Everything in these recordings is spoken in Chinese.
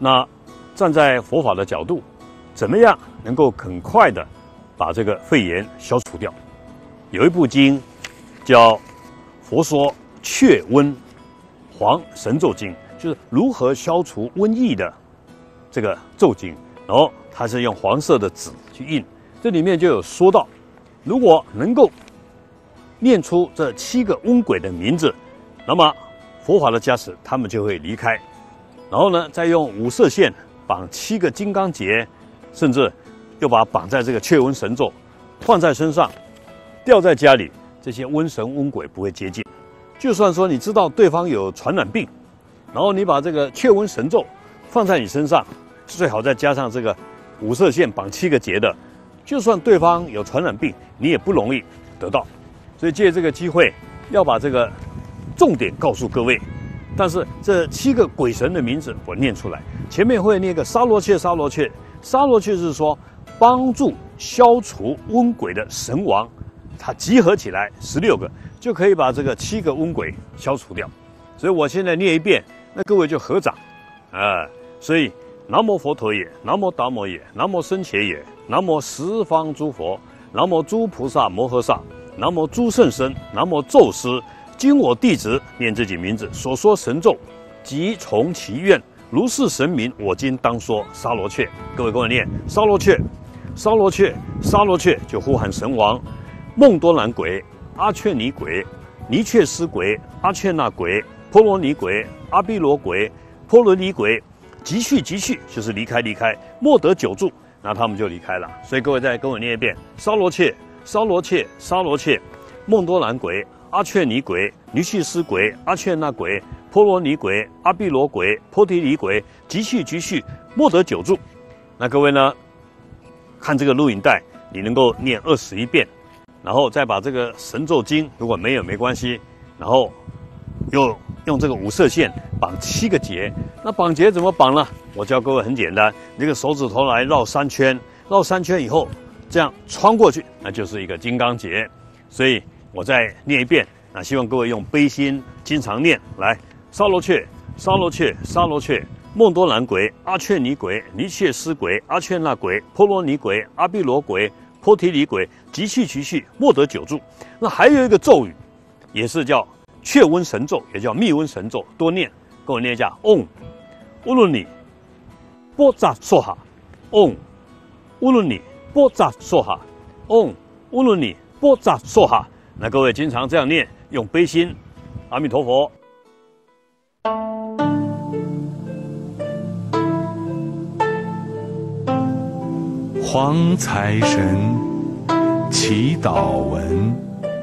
那站在佛法的角度，怎么样能够很快的把这个肺炎消除掉？有一部经叫《佛说祛瘟黄神咒经》，就是如何消除瘟疫的这个咒经。然后它是用黄色的纸去印，这里面就有说到，如果能够念出这7个瘟鬼的名字，那么佛法的加持，他们就会离开。然后呢，再用五色线绑7个金刚结，甚至又把它绑在这个祛瘟神咒，放在身上，吊在家里，这些瘟神瘟鬼不会接近。就算说你知道对方有传染病，然后你把这个祛瘟神咒放在你身上，最好再加上这个五色线绑7个结的，就算对方有传染病，你也不容易得到。所以借这个机会，要把这个重点告诉各位。但是这7个鬼神的名字我念出来，前面会念个沙罗切，沙罗切，沙罗切是说帮助消除瘟鬼的神王，它集合起来16个，就可以把这个7个瘟鬼消除掉。所以我现在念一遍，那各位就合掌，所以南无佛陀也，南无达摩也，南无僧伽也，南无十方诸佛，南无诸菩萨摩诃萨，南无诸圣僧，南无咒师。今我弟子念自己名字所说神咒，即从其愿，如是神明，我今当说沙罗切。各位跟我念沙罗切，沙罗切，沙罗切，就呼喊神王梦多兰鬼、阿却尼鬼、尼却斯鬼、阿却那鬼、波罗尼鬼、阿毗罗鬼、波罗尼鬼，即去即去，就是离开离开，莫得久住，那他们就离开了。所以各位再跟我念一遍：沙罗切，沙罗切，沙罗切，梦多兰鬼、阿却尼鬼、尼去斯鬼、阿却那鬼、波罗尼鬼、阿毗罗鬼、波提尼鬼，即去即去，莫得久住。那各位呢，看这个录影带，你能够念21遍，然后再把这个神咒经，如果没有没关系，然后又用这个五色线绑7个结。那绑结怎么绑呢？我教各位很简单，这个手指头来绕3圈，绕3圈以后，这样穿过去，那就是一个金刚结。所以我再念一遍，那希望各位用悲心经常念。来，沙罗切，沙罗切，沙罗切，梦多兰鬼、阿却尼鬼、尼却斯鬼、阿却那鬼、波罗尼鬼、阿毗罗鬼、波提尼鬼，即去即去，莫得久住。那还有一个咒语，也是叫祛瘟神咒，也叫密瘟神咒，多念，跟我念一下：嗡，乌鲁尼，波扎梭哈，嗡，乌鲁尼，波扎梭哈，嗡，乌鲁尼，波扎梭哈。那各位经常这样念，用悲心，阿弥陀佛。 黄财神祈祷文。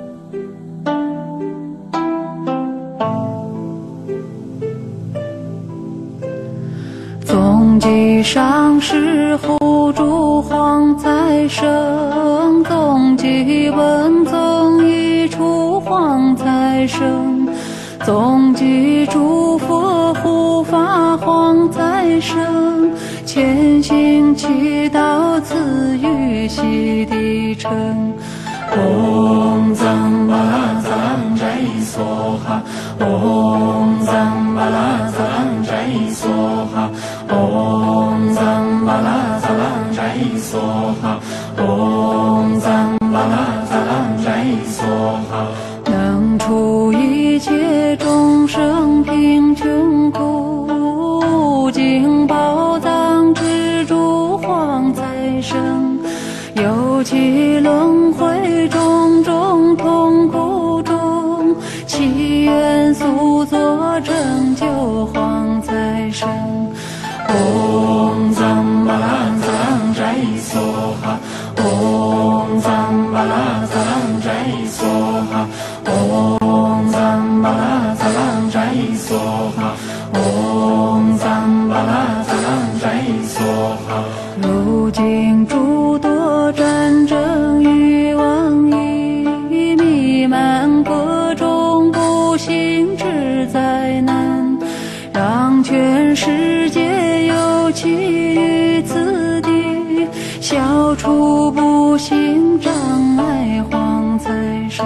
总集上师护主黄财神，总集文总一出黄财神，总集诸佛护法黄财神，虔心祈祷赐予悉地城。唵藏巴拉藏斋梭哈，唵藏巴拉藏斋梭哈，唵藏巴拉藏斋梭哈，唵藏巴拉藏斋梭哈。能除一切众生贫穷苦，尽宝藏之主黄财神，有其轮回种种痛苦中，祈愿速作拯救黄财神。唵藏巴拉藏斋梭哈，唵藏巴拉藏斋梭哈，唵藏巴拉藏斋梭哈，唵藏巴拉藏斋梭哈。如今诸多战争与瘟疫，弥漫各种不幸之灾难，让全世界有其于此地，消除不幸障碍黄财神。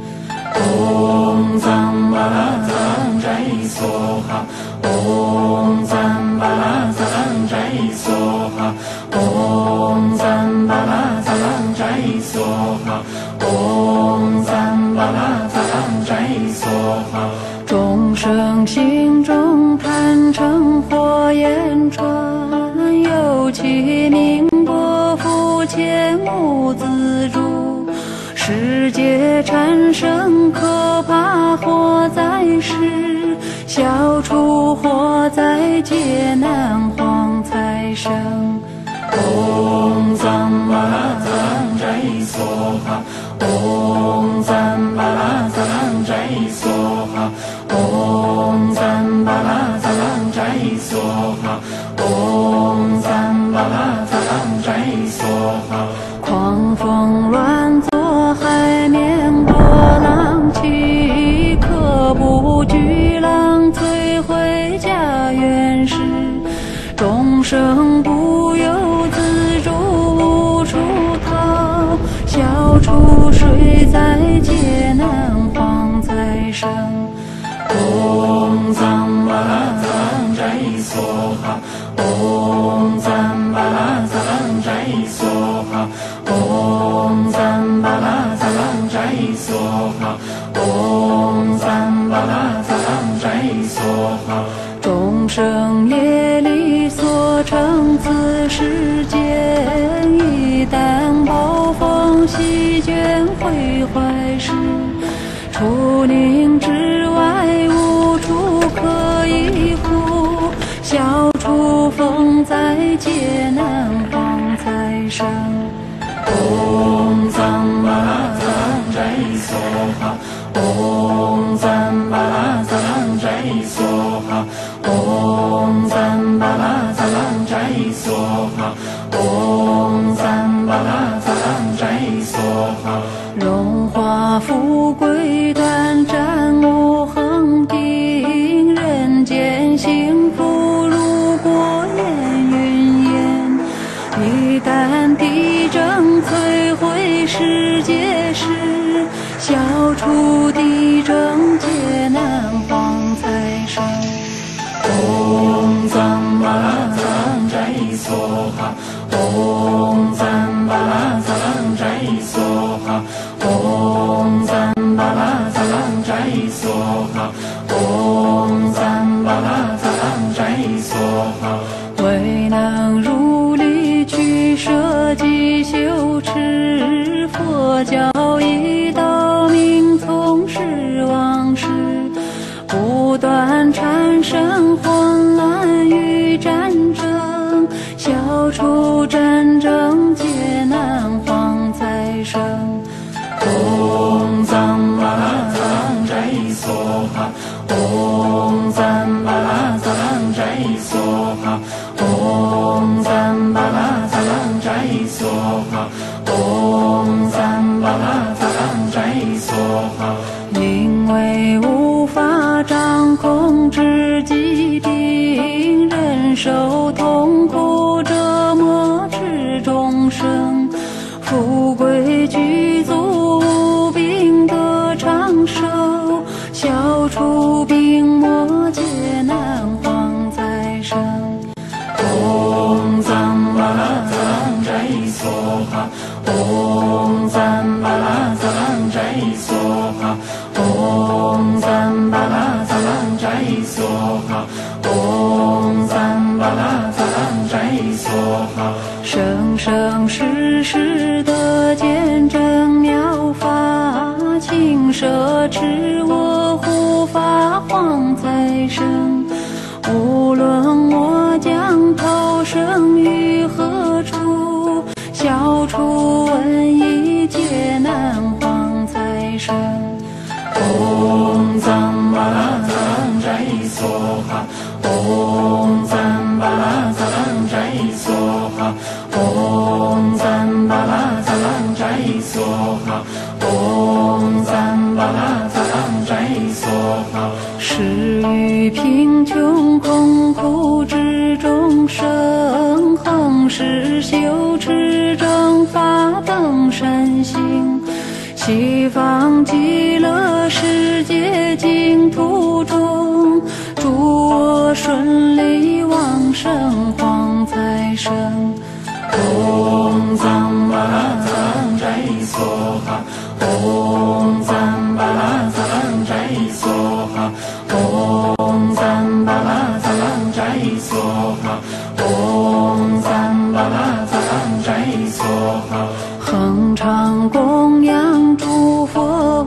唵藏巴拉藏斋梭哈，唵藏巴拉藏产生可怕火灾时，消除火灾劫难黄财生。Om Samma Sanjay Soha Om Samma Sanjay Soha Om Samma Sanjay Soha Om Samma Sanjay Soha 狂风乱作海面波浪起，可怖巨浪摧毁家园时，众生不由自主无处逃，消除水灾劫难黄财生。Om Samma Sanjay Soha Om Samma Sanjay Soha Om Samma Sanjay Soha Om Samma Sanjay Soha 众生业力所成此世间，一旦暴风席卷毁坏时，除宁之外无处可依附，消除风灾劫难黄财生。Om Samma Sanjay Soha Om Samma Sanjay Soha Om Samma Sanjay Soha Om Samma Sanjay Soha 荣华富贵短暂无恒定，人间幸福如过眼云烟。一旦地震摧毁世界时，消除地震劫难黄财生。Om Samma Sanjay Soha Om Samma Sanjay Soha Om Samma Sanjay Soha Om Samma Sanjay Soha 未能如理取舍及修持，佛教一道命从事往事，不断产生混乱与战争，消除战争劫难黄财生。Om Samma Sanjay Soha Om Samma Sanjay Soha Om Samma Sanjay Soha Om Samma Sanjay Soha 因为无法掌控之疾病，忍受痛苦折磨之众生，富贵具足无病得长寿，消除病魔劫难黄财生。Om Samma Sanjay Soha Om Samma Sanjay Soha Om Samma Sanjay Soha Om Samma Sanjay Soha 生生世世的见证妙法，请摄持我护法黄财生。无论我将投生于何处，消除瘟疫劫难黄财生。Om Samma Sanjay Soha Om Samma Sanjay Soha Om Samma Sanjay Soha Om Samma Sanjay Soha 是于贫穷困苦之众生，恒时修持正法等善行，西方极乐世界净土中，祝我顺利往生黄财生。Om Samma Sanjay Soha Om Samma Sanjay Soha Om Samma Sanjay Soha Om Samma Sanjay Soha 恒常供养诸佛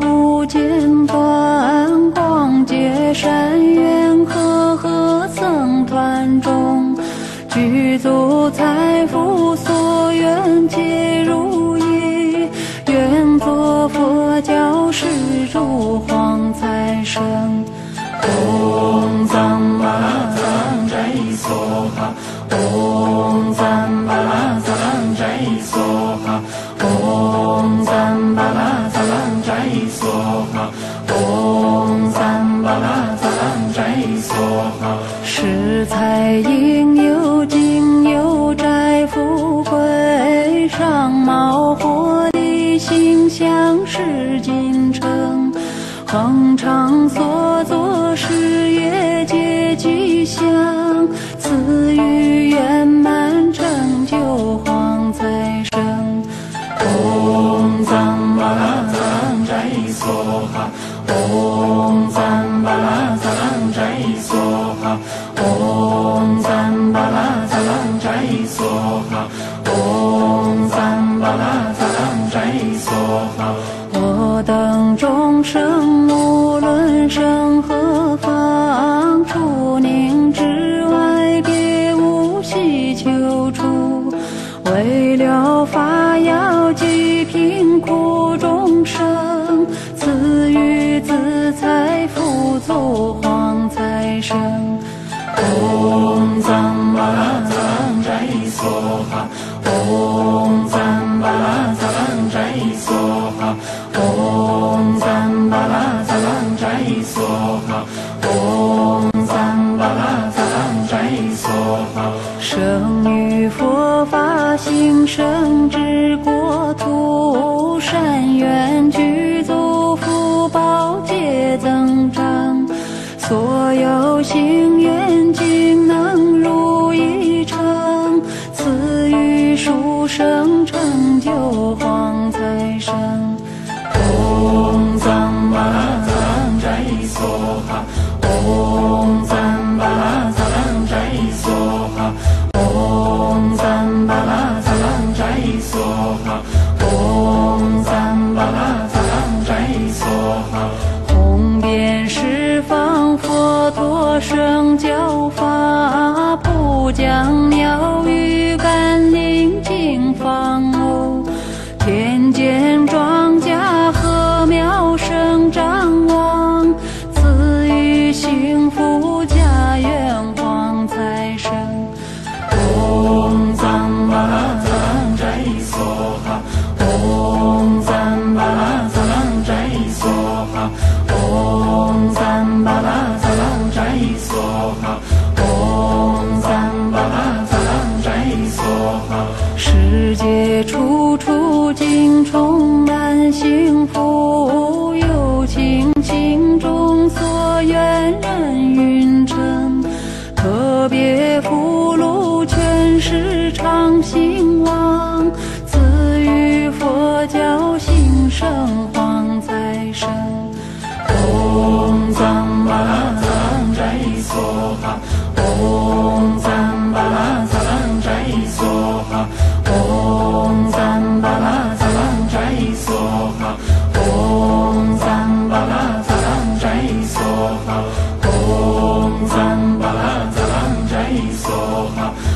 山缘和僧团中，具足财富所愿皆如意，愿做佛教施主黄财神。唵赞巴拉赞斋梭哈，唵赞巴拉赞斋梭哈，唵赞巴拉赞斋梭哈，唵赞巴拉赞斋梭哈。食财应有金有斋富贵，上毛活力形象是金城，恒常所作事业皆吉祥，赐予圆满成就黄财生。唵赞巴拉赞斋梭哈，唵赞巴拉赞斋梭哈，唵赞巴拉赞斋梭哈，唵赞巴拉赞斋梭哈。我等众生无论生何方，除宁之外别无希求处，为了发要济贫苦众生，赐予自财富足黄财生。唵赞巴拉赞斋梭哈，唵赞巴拉赞斋梭哈，唵赞巴拉赞斋梭哈，唵赞巴拉赞斋梭哈。生于佛法兴盛之国土，善缘具足，福报皆增长，所有心愿尽能如意成，赐予殊胜成就黄财生。唵赞巴拉赞斋梭哈，唵赞巴拉赞斋梭哈，唵赞巴拉赞斋梭哈，唵赞巴拉赞斋梭哈。红遍十方佛陀圣教法，普降鸟语甘霖净放偶，天间庄稼禾苗生长旺，赐予幸福家园黄财生。唵赞巴拉赞斋梭哈，唵赞巴拉赞斋梭哈，唵赞巴拉赞斋梭哈，唵赞巴拉赞斋梭哈。世界处处尽充满幸福，有情心中所愿人云成，特别福禄全是常兴旺，赐予佛教兴盛黄财生。唵赞巴拉赞斋梭哈，唵赞巴拉赞斋梭哈，唵赞巴拉赞斋梭哈，唵赞巴拉赞斋梭哈，唵赞巴拉赞斋梭哈。